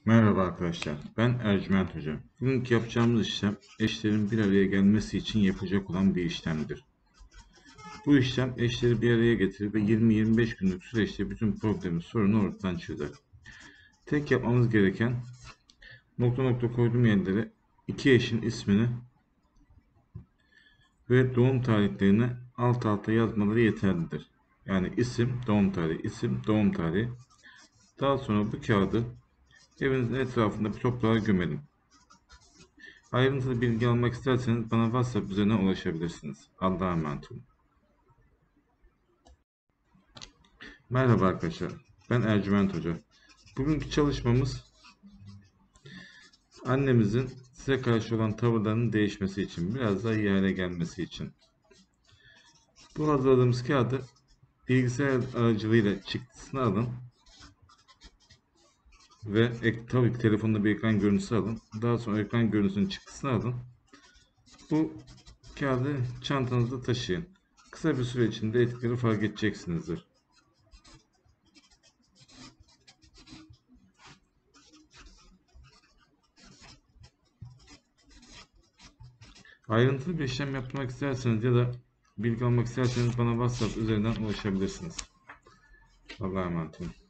Merhaba arkadaşlar, ben Ercüment Hoca. Bugünkü yapacağımız işlem, eşlerin bir araya gelmesi için yapacak olan bir işlemdir. Bu işlem eşleri bir araya getirir ve 20-25 günlük süreçte bütün problemi, sorunu ortadan çözer. Tek yapmamız gereken, nokta nokta koyduğum yerlere iki eşin ismini ve doğum tarihlerini alt alta yazmaları yeterlidir. Yani isim, doğum tarihi, isim, doğum tarihi. Daha sonra bu kağıdı evinizin etrafında bir toprağa gömelim. Ayrıntılı bilgi almak isterseniz bana WhatsApp üzerinden ulaşabilirsiniz. Allah'a emanet olun. Merhaba arkadaşlar, ben Ercüment Hoca. Bugünkü çalışmamız annemizin size karşı olan tavırlarının değişmesi için, biraz daha iyi hale gelmesi için. Bu hazırladığımız kağıdı bilgisayar aracılığıyla çıktısını alın ve tabii ki telefonda bir ekran görüntüsü alın. Daha sonra ekran görüntüsünün çıktısını alın. Bu kağıdı çantanızda taşıyın. Kısa bir süre içinde etkileri fark edeceksinizdir. Ayrıntılı bir işlem yapmak isterseniz ya da bilgi almak isterseniz bana WhatsApp üzerinden ulaşabilirsiniz. Allah'a emanet olun.